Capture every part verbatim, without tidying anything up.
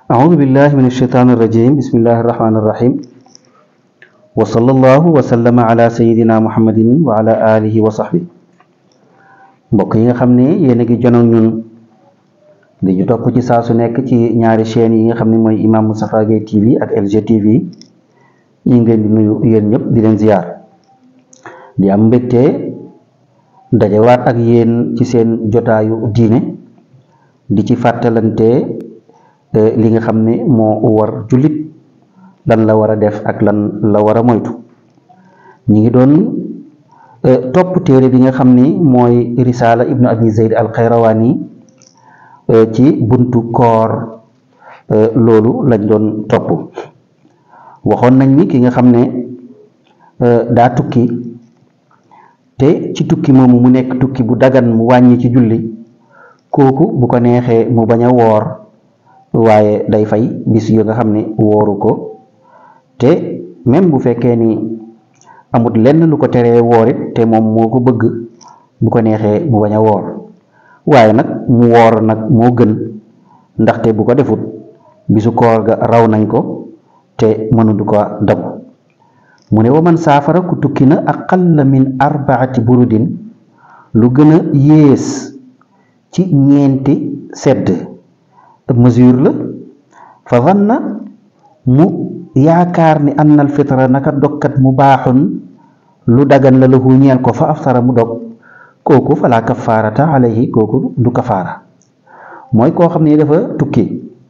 أعوذ بالله من الشيطان الرجيم بسم الله الرحمن الرحيم وصلى الله وسلم على سيدنا محمد وعلى آله وصحبه mbokk yi nga xam ne yéen a ngi jonoon ñun di ñu topp ci saa su nekk ci ñaari chaînes yi nga xam ne mooy Imam Moustapha Gueye T V ak L G T V ñu ngi leen di nuyu yéen ñëpp di leen ziar di am mbégte dajewaat ak yéen ci seen jotaayu diine di ci fàttalante li nga xam ne moo war jullit lan la war a def ak lan la war a moytu ñi ngi doon topp téere bi nga xam ni mooy risaala ibnu abi zayd al xayrawaani ci buntu koor loolu lañ doon topp waxoon nañ ni ki nga xam ne daa tukki te ci tukki moomu mu nekk tukki bu dagan mu wàññi ci julli kooku bu ko neexee mu bañ a woor waaye day fay bis yu nga xam ne wóoru ko te même bu fekkee ni amut lenn lu ko teree woorit te moom moo ko bëgg bu ko neexee mu bañ a woor waaye nag mu woor nag moo gën ndaxte bu ko defut bisu koor ga raw nañ ko te mënudu ko dab mu ne wa man saafara ku tukki na aqalla min arbaati burudin lu gën a yées ci ñeenti sedd mesure la fa zanna mu yaakaar ni annal fitra naka dogkat mu baaxun lu dagan la lahu ñeel ko fa aftara mu dog kooku fala kafaarata alayhi kooku du kafaara mooy koo xam ne dafa tukki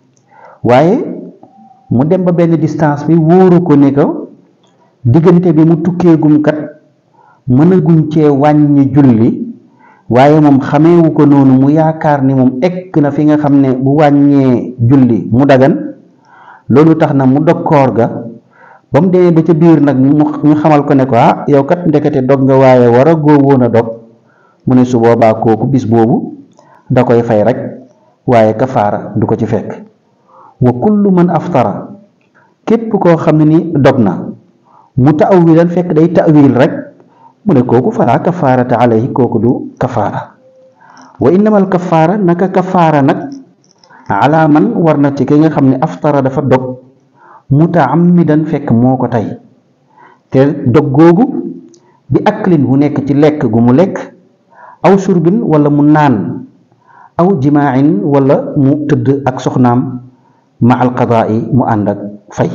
waaye mu dem ba benn distance bi wóoru ko ne ko diggante bi mu tukkee gum kat mën a guñ cee wàññi julli waaye moom xameewu ko noonu mu yaakaar ni moom egg na fi nga xam ne bu wàññee julli mu dagan loolu tax na mu dog koor ga ba mu demee ba ca biir nag ñu xamal ko ne ko ah yow kat ndekete dog nga waaye war a góo woon a dog mu ne su boobaa kooku bis boobu da koy fay rek waaye kafaara du ko ci fekk wa kullu man aftara képp koo xam ne ni dog na mu ta'awilan fekk day ta'wil rek mu ne kooku fala kafaarata alayhi kooku du kafaara wa innamal kafaara naka kafaara nag ala man war na ci ki nga xam ne aftara dafa dog mutaammidan fekk moo ko tey te dog googu bi aklin bu nekk ci lekk gu mu lekk aw surbin wala mu naan aw jimaa'in wala mu tëdd ak soxnaam ma al qadaa'i mu ànd ak fay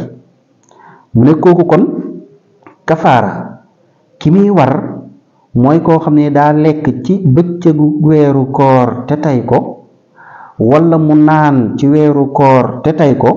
mu ne kooku kon kafaara ki muy war mooy koo xam ne daa lekk ci bëccëgu weeru koor te tey ko wala mu naan ci weeru koor te tey ko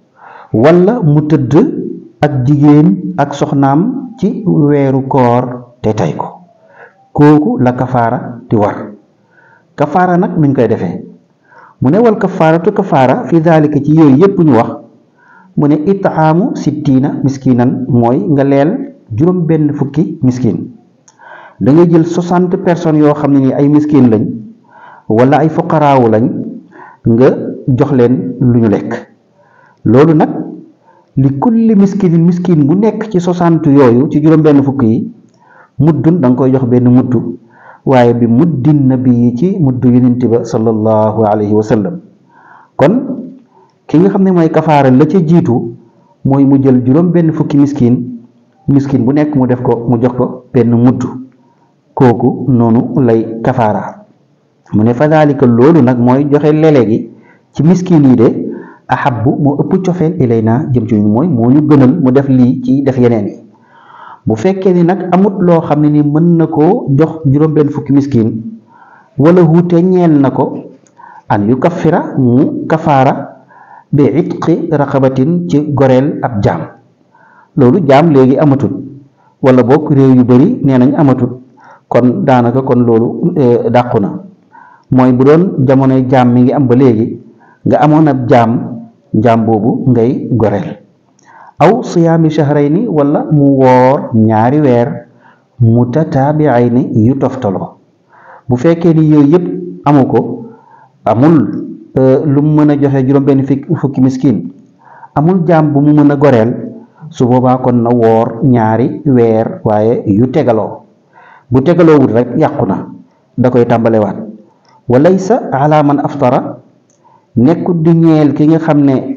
wala mu tëdd ak jigéen ak soxnaam ci weeru koor te tey ko kooku la kafaara di war kafaara nag nuñ koy defee mu ne wal kafaaratu kafaara fi daalika ci yooyu yépp ñu wax mu ne itaamu sittiina miskinan mooy nga leel juróom benn fukki miskin da ngay jël soixante personnes yoo xam ne ni ay miskin lañ wala ay fuqaraawu lañ nga jox leen lu ñu lekk loolu nag li kulli miskinin miskin bu nekk ci soixante yooyu ci juróom benn fukk yi muddun da nga koy jox benn muddu waaye bi muddin nabi yi ci muddu yonent ba sallallahu alayhi wa sallam kon ki nga xam ne mooy kafaara la ca jiitu mooy mu jël juróom benn fukki miskin miskin bu nekk mu def ko mu jox ko benn mudd kooku noonu lay kafaara mu ne fa daalika loolu nag mooy joxe lele gi ci miskin yi de ahabbu moo ëpp cofeel ilayna jëm ci ñu mooy moo ñu gënal mu def lii ci def yeneen yi bu fekkee ni nag amut loo xam ne ni mën na koo jox juróom benn fukki miskin wala wuute ñeel na ko an yu kaffira mu kafaara bi itqi raqabatin ci goreel ab jaam loolu jaam léegi amatul wala bokk réew yu bari nee nañ amatul kon daanaka kon loolu dàqu na mooy bu doon jamonoy jaam mi ngi am ba léegi nga amoon ab jaam jaam boobu ngay goreel aw siyaami shahrayni wala mu woor ñaari weer mutataabi'ayni yu toftaloo bu fekkee ni yooyu yëpp amu ko amul lu mu mën a joxe juróom benn fukki miskin amul jaam bu mu mën a goreel su boobaa kon na woor ñaari weer waaye yu tegaloo bu tegaloo wut rek yàqu na da koy tàmbalewaat walaysa ala man aftara nekkut di ñeel ki nga xam ne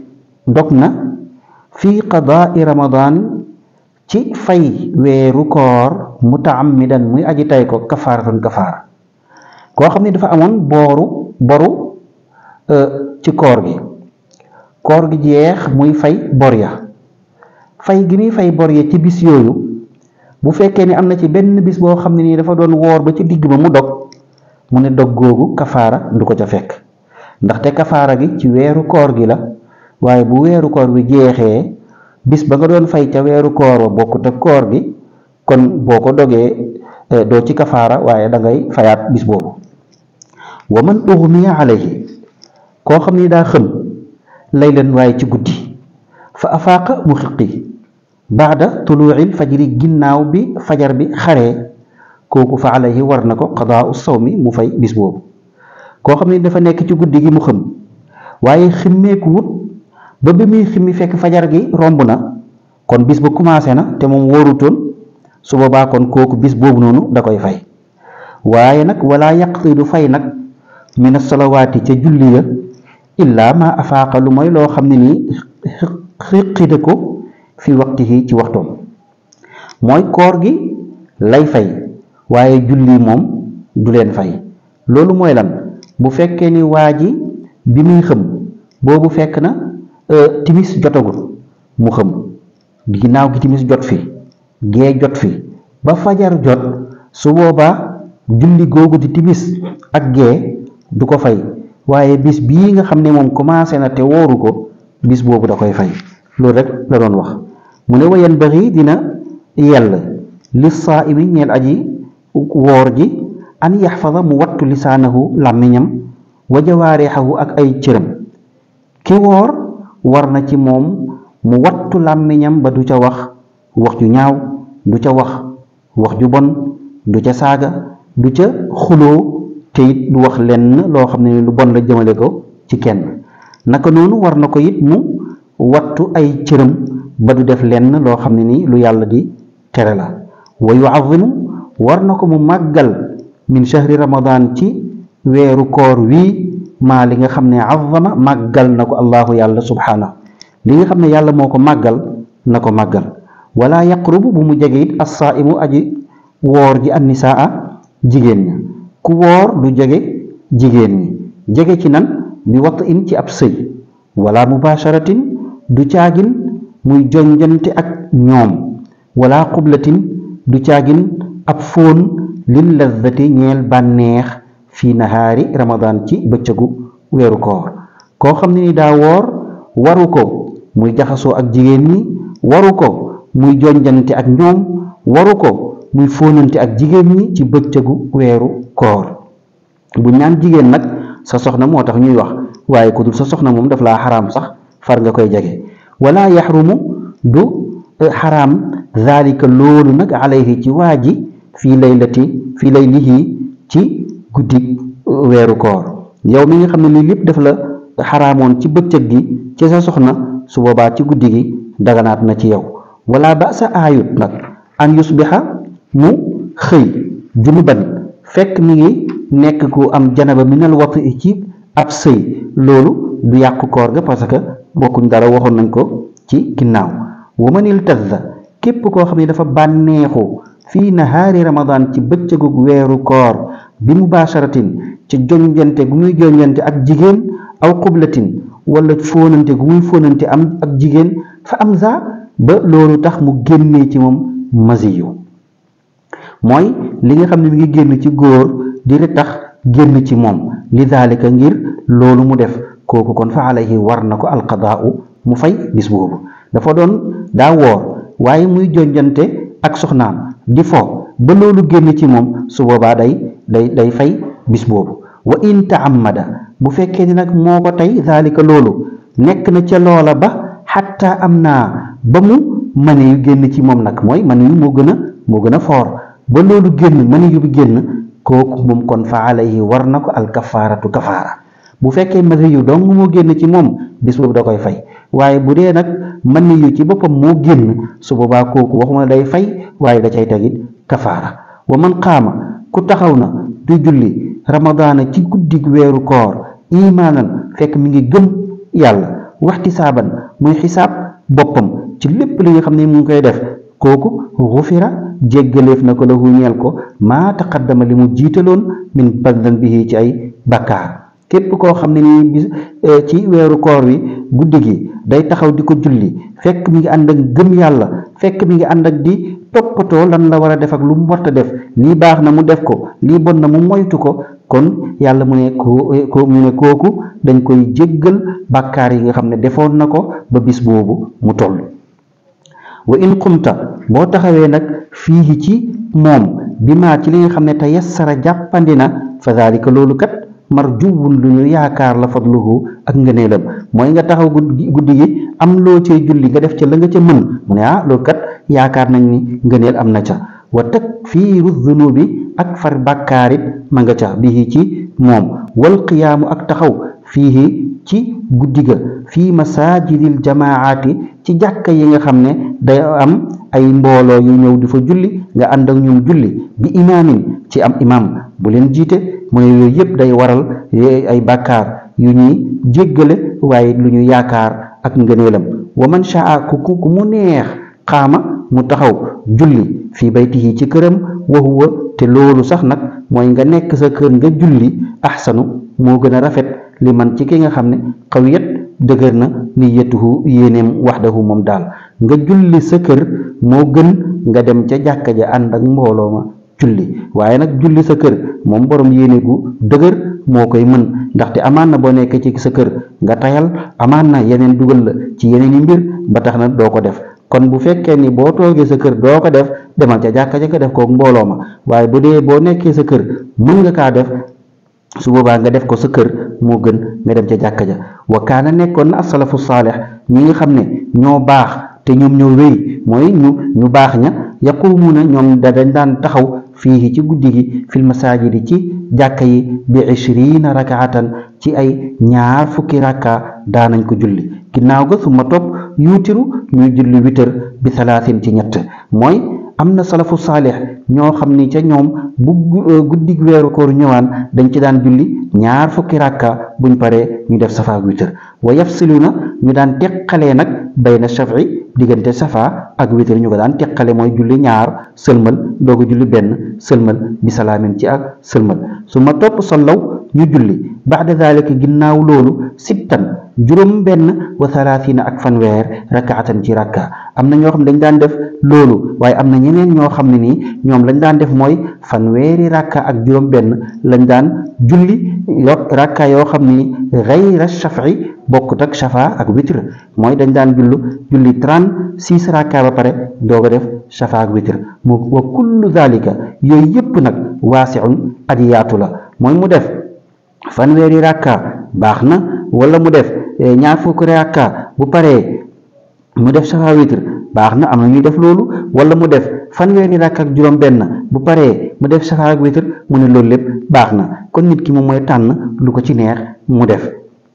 dog na fii qadaai ramadan ci fay weeru koor mutaammidan muy aji tay ko kafaaratun kafaara koo xam ne dafa amoon booru boru ci koor gi koor gi jeex muy fay bor ya fay gi muy fay bor ya ci bis yooyu bu fekkee ni am na ci benn bis boo xam ne nii dafa doon woor ba ci digg ba mu dog mu ne dog googu kafaara du ko ca fekk ndaxte kafaara gi ci weeru koor gi la waaye bu weeru koor bi jeexee bis ba nga doon fay ca weeru koor wa bokkut ak koor gi kon boo ko dogee doo ci kafaara waaye da ngay fayaat bis boobu wa man ughmiya alayhi koo xam ni daa xëm laylan waaye ci guddi fa afaaqa mu xiqi baada tuluucil fajri ginnaaw bi fajar bi xaree kooku fa alayhi war na ko qadaau sawmi mu fay bis boobu koo xam ni dafa nekk ci guddi gi mu xëm waaye ximmeeku wut ba bi muy ximmi fekk fajar gi romb na kon bis ba commencé na te moom wóorutoon su boobaa kon kooku bis boobu noonu da koy fay waaye nag wala yaqti du fay nag min as-salawaati ca julli ya illaa ma afaaqa lu mooy loo xam ne nii xiqide ko fi waqtihi ci waxtoom mooy koor gi lay fay waaye julli moom du leen fay loolu mooy lan bu fekkee ni waa ji bi muy xëm boobu fekk na timis jotagul mu xëm ginnaaw gi timis jot fi gee jot fi ba fajar jot su boobaa julli googu di timis ak gee du ko fay waaye bis bii nga xam ne moom commencé na te wóoru ko bis boobu da koy fay loolu rek la doon wax mu ne wayan baxi dina yell li saaimi ñeel aji woor ji an yaxfada mu wattu lisaanahu làmmiñam wa jawaarixahu ak ay cëram ki woor war na ci moom mu wattu làmmiñam ba du ca wax wax ju ñaaw du ca wax wax ju bon du ca saaga du ca xuloo te it du wax lenn loo xam ne lu bon la jëmale ko ci kenn naka noonu war na ko it mu wattu ay cëram ba du def lenn loo xam ne ni lu yàlla di tere la wa yuazimu war na ko mu màggal min shahri ramadan ci weeru koor wii maa li nga xam ne azama màggal na ko allahu yàlla subhanahu li nga xam ne yàlla moo ko màggal na ko màggal wala yaqrubu bu mu jege it assaimu aji woor ji annisaa jigéen ña ku woor du jege jigéen ñi jege ci nan bi wat in ci ab sëy wala mubasharatin du caagin muy jonjante ak ñoom wala qublatin du caagin ab fóon lil lazzati ñeel bànneex fii nahaari ramadan ci bëccëgu weeru koor koo xam ne ni daa woor waru ko muy jaxasoo ak jigéen ñi waru ko muy jonjante ak ñoom waru ko muy fóonante ak jigéen ñi ci bëccëgu weeru koor bu ñaan jigéen nag sa soxna moo tax ñuy wax waaye ku dul sa soxna moom daf laa xaraam sax far nga koy jege wala yaxrumu du xaraam zalika loolu nag alayhi ci waa ji fii laylati fii laylihi ci guddi weeru koor yow mi nga xam ne lii lépp daf la xaraamoon ci bëccëg gi ci sa soxna su boobaa ci guddi gi daganaat na ci yow wala ba sa aayut nag an yusbiha mu xëy junuban fekk mi ngi nekk ku am janaba minal wati ci ab sëy loolu du yàqu koor ga parce que bokkuñ dara waxoon nañ ko ci ginnaaw wa manil tazza képp koo xam ne dafa bànneexu fii nahaari ramadan ci bëccëgu weeru koor bi mubasharatin ci jonjante gu muy jonjante ak jigéen aw qublatin wala fóonante gu muy fóonante am ak jigéen fa am za ba loolu tax mu génnee ci moom masiyu mooy li nga xam ne mi ngi génn ci góor di tax génn ci moom li daalika ngir loolu mu def kooku kon fa alayhi war na ko alqadaau mu fay bis boobu dafa doon daa woor waaye muy jonjante ak soxnaam di fo ba loolu génn ci moom su boobaa day day day fay bis boobu wa in taammada bu fekkee ni nag moo ko tey daalika loolu nekk na ca loola ba xatta am naa ba mu mane yu génn ci moom nag mooy mane yu moo gën a moo gën a foor ba loolu génn mane yu bi génn kooku moom kon fa alayhi war na ko alkafaaratu kafaara bu fekkee mane yu dong moo génn ci moom bis boobu da koy fay waaye bu dee nag mane yu ci boppam moo génn su boobaa kooku waxuma day fay waaye da cay tegit kafaara wa man qaama ku taxaw na du julli ramadaana ci guddig weeru koor imaanan fekk mi ngi gëm yàlla waxti saaban muy xisaab boppam ci lépp li nga xam ne mu ngi koy def kooku xufira jéggaleef na ko la hu ñeel ko maa taqaddama li mu jiitaloon min badlan bihi ci ay bakkaar képp koo xam ne nii bis ci weeru koor wi guddi gi day taxaw di ko julli fekk mi ngi ànd ak gëm yàlla fekk mi ngi ànd ak di toppatoo lan la war a def ak lu mu warta def lii baax na mu def ko lii bon na mu moytu ko kon yàlla mu ne ko mu ne kooku dañ koy jéggal bàkkaar yi nga xam ne defoon na ko ba bis boobu mu toll wa in qumta boo taxawee nag fii ci moom bi maa ci li nga xam ne te yassara jàppandi na fa daalika loolu kat marjuwun lu ñu yaakaar la fadluhu ak ngëneelam mooy nga taxaw guddi gi am loo cay julli nga def ca la nga ca mën mu ne ah loolu kat yaakaar nañ ni ngëneel am na ca wa takfiiru zunubi ak far bàkkaarit ma nga ca bii ci moom wal qiyaamu ak taxaw fii ci guddi ga fii masaajidil jamaati ci jàkka yi nga xam ne day am ay mbooloo yu ñëw di fa julli nga ànd ak ñoom julli bi imaamin ci am imaam bu leen jiite mu ne yooyu yëpp day waral ay bàkkaar yu ñuy jéggale waaye lu ñu yaakaar ak ngëneelam wa man shaa ku ku mu neex xaama mu taxaw julli fii baytihi ci këram wa huwa te loolu sax nag mooy nga nekk sa kër nga julli ahsanu moo gën a rafet li man ci ki nga xam ne xawiyat dëgër na niyatuhu yéeneem waxdahu moom daal nga julli sa kër moo gën nga dem ca jàkka ja ànd ak mbooloo ma julli waaye nag julli sa kër moom borom yéene gu dëgër moo koy mën ndaxte amaan na boo nekk ci sa kër nga tayal amaan na yeneen dugal la ci yeneen i mbir ba tax na doo ko def kon bu fekkee ni boo toogee sa kër doo ko def demal ca jàkka ja nga def ko mbooloo ma waaye bu dee boo nekkee sa kër mën nga kaa def su boobaa nga def ko sa kër moo gën nga dem ca jàkka ja wa kaana nekkoon na asalafu saalih ñi nga xam ne ñoo baax te ñoom ñoo wéy mooy ñu ñu baax ña yaqumuuna ñoom da dañ daan taxaw fii ci guddi gi fil masaajidi ci jàkka yi bi ishrina rakaatan ci ay ñaar fukki rakka daanañ ko julli ginnaaw ga su ma topp yuutiru ñuy julli witër bi salaasin ci ñett mooy am na salafu saalih ñoo xam ni ca ñoom bu guddig weeru koor ñëwaan dañ ci daan julli ñaar fukki rakka buñ paree ñu def safa ak witër wa yafsiluna ñu daan teqalee nag bayna shafi diggante safa ak witër ñu ko daan teqale mooy julli ñaar sëlmal dooga julli benn sëlmal bi salaamin ci ak sëlmal su ma topp sallaw ñu julli baada dalika ginnaaw loolu sittan juróom benn wa thalathina ak fanweer rakaatan ci rakka am na ñoo xam ne dañ daan def loolu waaye am na ñeneen ñoo xam ne nii ñoom lañ daan def mooy fanweeri rakka ak juróom benn lañ daan julli yo rakka yoo xam ni gayra shafi bokkut ak shafa ak witr mooy dañ daan jullu julli trente-six rakka ba pare doog a def shafa ak witr mu wa kullu dalika yooyu yëpp nag waasiun aji yaatu la mooy mu def fanweeri rakka baax na wala mu def ñaar fukki rakka bu paree mu def safa witr baax na am na ñuy def loolu wala mu def fanweeri rakka ak juróom benn bu paree mu def safa ak witr mu ne loolu lépp baax na kon nit ki moom mooy tànn lu ko ci neex mu def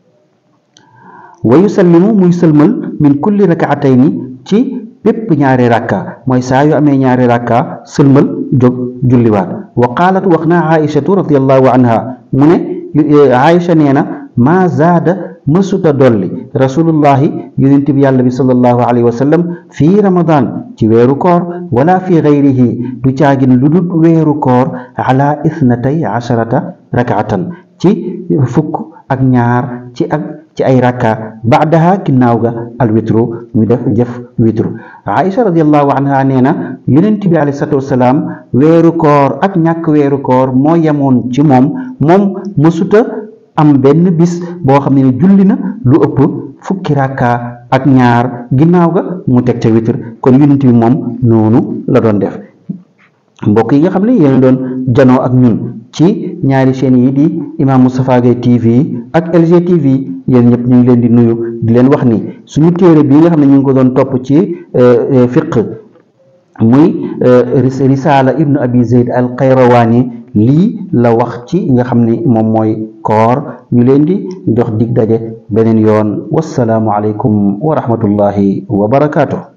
wa yusallimu muy sëlmal min kulli rakaatayni ci bépp ñaari rakka mooy saa yu amee ñaari rakka sëlmal jóg julliwaat wa qaalat wax na aïchatu radiallahu anha mu ne aïcha nee na maa zaada mësuta dolli rasulullahi yonent bi yàlla bi sallallahu alayhi wa sallam fii ramadan ci weeru koor wala fi gayrihi du caagin lu dul weeru koor ala ithnatay asharata rakaatan ci fukk ak ñaar ci ak ci ay rakka baadaha ginnaaw ga al witru ñu def jëf witru aïcha radiallahu anha nee na yonent bi alayhi salatu wasalaam weeru koor ak ñàkk weeru koor moo yemoon ci moom moom mësuta am benn bis boo xam ne julli na lu ëpp fukki rakka ak ñaar ginnaaw ga mu teg ca witr kon yonent bi moom noonu la doon def mbokk yi nga xam ne yéen doon janoo ak ñun ci ñaari chaîne yi di Imam Moustapha Gueye T V ak L G T V yéen ñëpp ñu ngi leen di nuyu di leen wax ni suñu téere bii nga xam ne ñu ngi ko doon topp ci fiqh muy risaala ibnu abi zayd al qayrawani lii la wax ci nga xam ni moom mooy koor ñu leen di jox dig daje beneen yoon wassalaamu aleykum wa rahmatullahi wa barakaatu.